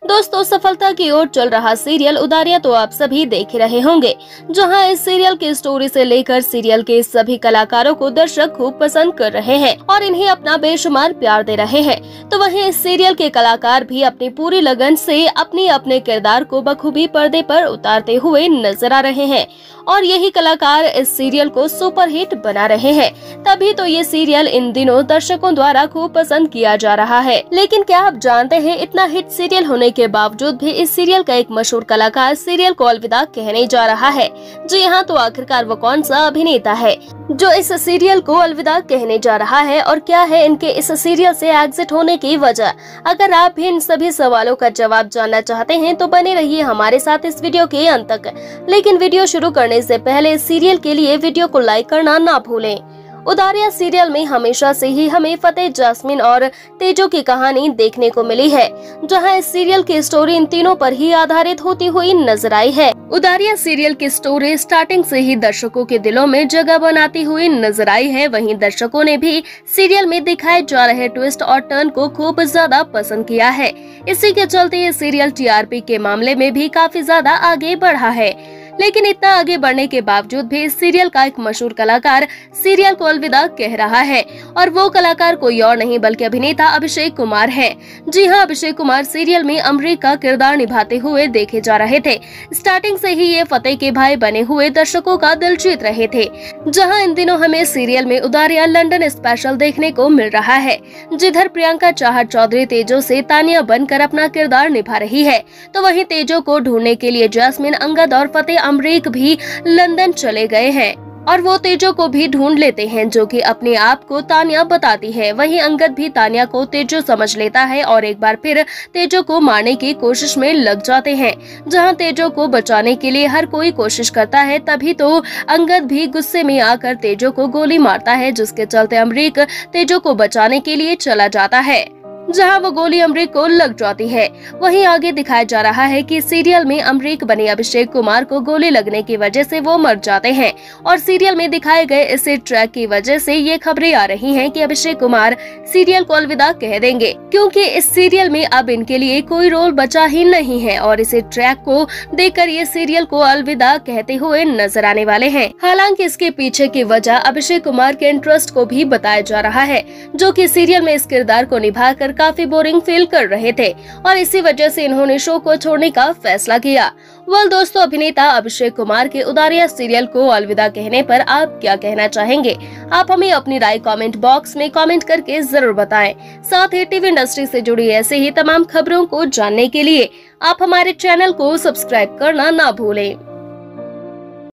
दोस्तों, सफलता की ओर चल रहा सीरियल उदारियां तो आप सभी देख रहे होंगे, जहां इस सीरियल की स्टोरी से लेकर सीरियल के सभी कलाकारों को दर्शक खूब पसंद कर रहे हैं और इन्हें अपना बेशुमार प्यार दे रहे हैं। तो वहीं इस सीरियल के कलाकार भी अपनी पूरी लगन से अपने किरदार को बखूबी पर्दे पर उतारते हुए नजर आ रहे हैं और यही कलाकार इस सीरियल को सुपरहिट बना रहे हैं। तभी तो ये सीरियल इन दिनों दर्शकों द्वारा खूब पसंद किया जा रहा है। लेकिन क्या आप जानते हैं, इतना हिट सीरियल होने के बावजूद भी इस सीरियल का एक मशहूर कलाकार सीरियल को अलविदा कहने जा रहा है। जी हाँ, तो आखिरकार वो कौन सा अभिनेता है जो इस सीरियल को अलविदा कहने जा रहा है और क्या है इनके इस सीरियल से एग्जिट होने की वजह? अगर आप भी इन सभी सवालों का जवाब जानना चाहते हैं तो बने रहिए हमारे साथ इस वीडियो के अंत तक। लेकिन वीडियो शुरू करने से पहले इस सीरियल के लिए वीडियो को लाइक करना ना भूलें। उदारियां सीरियल में हमेशा से ही हमें फतेह, जास्मिन और तेजो की कहानी देखने को मिली है, जहां इस सीरियल की स्टोरी इन तीनों पर ही आधारित होती हुई नजर आई है। उदारियां सीरियल की स्टोरी स्टार्टिंग से ही दर्शकों के दिलों में जगह बनाती हुई नजर आई है। वहीं दर्शकों ने भी सीरियल में दिखाए जा रहे ट्विस्ट और टर्न को खूब ज्यादा पसंद किया है। इसी के चलते ये सीरियल टीआरपी के मामले में भी काफी ज्यादा आगे बढ़ा है। लेकिन इतना आगे बढ़ने के बावजूद भी इस सीरियल का एक मशहूर कलाकार सीरियल को अलविदा कह रहा है और वो कलाकार कोई और नहीं बल्कि अभिनेता अभिषेक कुमार है। जी हाँ, अभिषेक कुमार सीरियल में अमरीक का किरदार निभाते हुए देखे जा रहे थे। स्टार्टिंग से ही ये फतेह के भाई बने हुए दर्शकों का दिल जीत रहे थे, जहाँ इन दिनों हमें सीरियल में उदारियां लंदन स्पेशल देखने को मिल रहा है, जिधर प्रियंका चाहर चौधरी तेजो से तानिया बनकर अपना किरदार निभा रही है। तो वहीं तेजो को ढूंढने के लिए जास्मिन, अंगद और फतेह अमरीक भी लंदन चले गए हैं और वो तेजो को भी ढूंढ लेते हैं, जो कि अपने आप को तानिया बताती है। वहीं अंगद भी तानिया को तेजो समझ लेता है और एक बार फिर तेजो को मारने की कोशिश में लग जाते हैं, जहां तेजो को बचाने के लिए हर कोई कोशिश करता है। तभी तो अंगद भी गुस्से में आकर तेजो को गोली मारता है, जिसके चलते अमरीक तेजो को बचाने के लिए चला जाता है, जहां वो गोली अमरीक को लग जाती है। वहीं आगे दिखाया जा रहा है कि सीरियल में अमरीक बने अभिषेक कुमार को गोली लगने की वजह से वो मर जाते हैं और सीरियल में दिखाए गए इसी ट्रैक की वजह से ये खबरें आ रही हैं कि अभिषेक कुमार सीरियल को अलविदा कह देंगे, क्योंकि इस सीरियल में अब इनके लिए कोई रोल बचा ही नहीं है और इसी ट्रैक को देखकर ये सीरियल को अलविदा कहते हुए नजर आने वाले हैं। हालांकि इसके पीछे की वजह अभिषेक कुमार के इंटरेस्ट को भी बताया जा रहा है, जो कि सीरियल में इस किरदार को निभाकर काफी बोरिंग फील कर रहे थे और इसी वजह से इन्होंने शो को छोड़ने का फैसला किया। वेल दोस्तों, अभिनेता अभिषेक कुमार के उदारियां सीरियल को अलविदा कहने पर आप क्या कहना चाहेंगे? आप हमें अपनी राय कमेंट बॉक्स में कमेंट करके जरूर बताएं। साथ ही टीवी इंडस्ट्री से जुड़ी ऐसे ही तमाम खबरों को जानने के लिए आप हमारे चैनल को सब्सक्राइब करना ना भूलें।